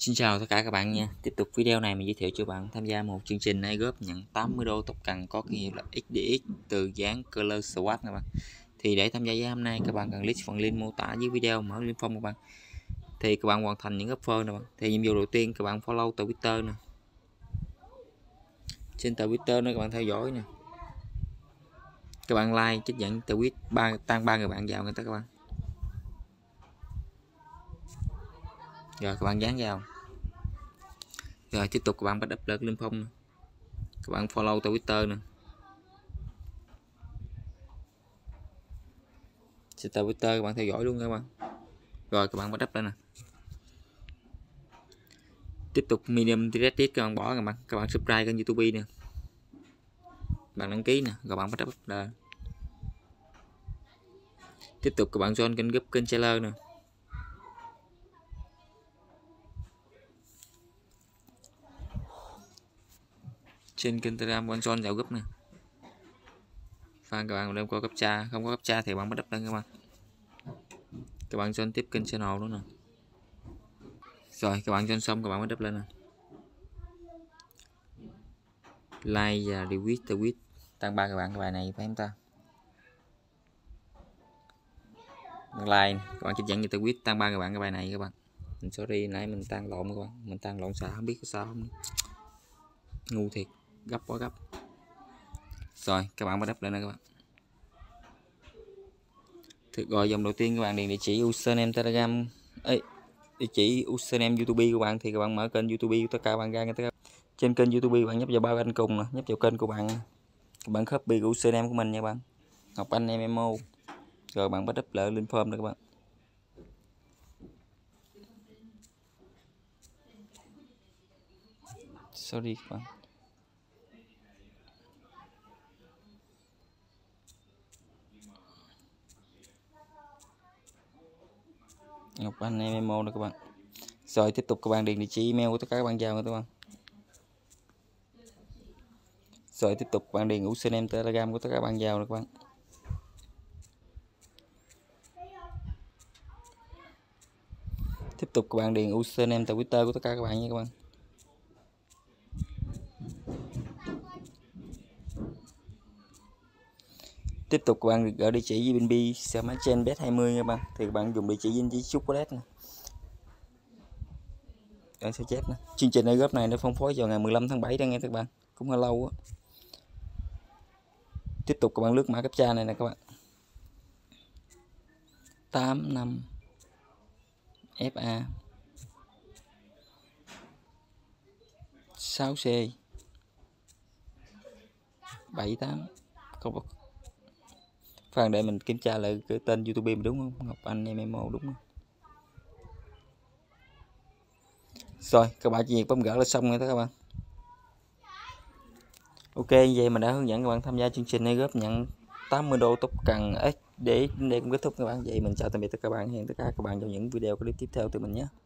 Xin chào tất cả các bạn nha. Tiếp tục video này mình giới thiệu cho bạn tham gia một chương trình airdrop nhận 80 đô tốc cần có ký hiệu là XDX từ dáng Color Swap các bạn. Thì để tham gia với hôm nay các bạn cần click phần link mô tả dưới video, mở link phong các bạn. Thì các bạn hoàn thành những offer nè bạn. Thì nhiệm vụ đầu tiên các bạn follow Twitter nè. Trên Twitter nữa các bạn theo dõi nè. Các bạn like trích dẫn tweet tăng 3 người bạn vào người ta các bạn. Rồi các bạn dán vào. Rồi tiếp tục các bạn bắt up lên link phong nè. Các bạn follow Twitter nè. Trên Twitter các bạn theo dõi luôn các bạn. Rồi các bạn bắt up lên nè. Tiếp tục medium directed các bạn bỏ các bạn subscribe kênh YouTube nè. Bạn đăng ký nè, rồi bạn bắt up là tiếp tục các bạn join kênh group kênh seller nè. Trên kênh Telegram bạn join vào group nè. Và các bạn đem qua captcha, không có captcha thì bạn bắt up lên các bạn. Các bạn join tiếp kênh channel nữa nè. Rồi các bạn join xong các bạn bắt up lên nè. Like và retweet tweet tăng 3 các bạn cái bài này phải không ta? Like các bạn chỉ dẫn như tweet tăng 3 các bạn cái bài này các bạn. Mình sorry nãy mình tăng lộn các bạn, mình tăng lộn sao không biết có sao không. Ngu thiệt, gấp quá gấp. Rồi các bạn bắt up lên nè các bạn. Rồi dòng đầu tiên các bạn điền địa chỉ username Telegram địa chỉ username YouTube của bạn, thì các bạn mở kênh YouTube của tất cả các bạn ra trên kênh YouTube bạn nhấp vào bao anh cùng nè, nhấp vào kênh của bạn, các bạn copy cái username của mình nha bạn, Ngọc Anh MMO, rồi bạn bắt up lại link form đó các bạn. Sorry các bạn. Ngọc Anh MMO đó các bạn. Rồi tiếp tục các bạn điền địa chỉ email của tất cả các bạn vào nữa các bạn. Rồi tiếp tục bạn điền username Telegram của tất cả các bạn vào nữa các bạn. Tiếp tục các bạn điền username Twitter của tất cả các bạn nha các bạn. Tiếp tục các bạn gửi địa chỉ BNB trên bet 20 các bạn, thì các bạn dùng địa chỉ với chocolate nè. Sẽ chép nè. Chương trình airdrop này nó phân phối vào ngày 15 tháng 7 đó nghe các bạn, cũng hơi lâu á. Tiếp tục các bạn lướt mã captcha này nè các bạn. 85 FA 6C 78 không. Phần để mình kiểm tra lại cái tên YouTube đúng không? Ngọc Anh MMO đúng không? Rồi các bạn chỉ việc bấm gỡ là xong rồi đó các bạn. Ok, vậy mình đã hướng dẫn các bạn tham gia chương trình airdrop nhận 80 đô tốc cần để cũng kết thúc các bạn. Vậy mình chào tạm biệt tất cả các bạn, hẹn tất cả các bạn trong những video clip tiếp theo từ mình nhé.